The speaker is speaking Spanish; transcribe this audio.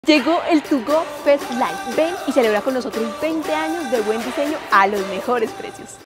Llegó el To Go Fest Live. Ven y celebra con nosotros 20 años de buen diseño a los mejores precios.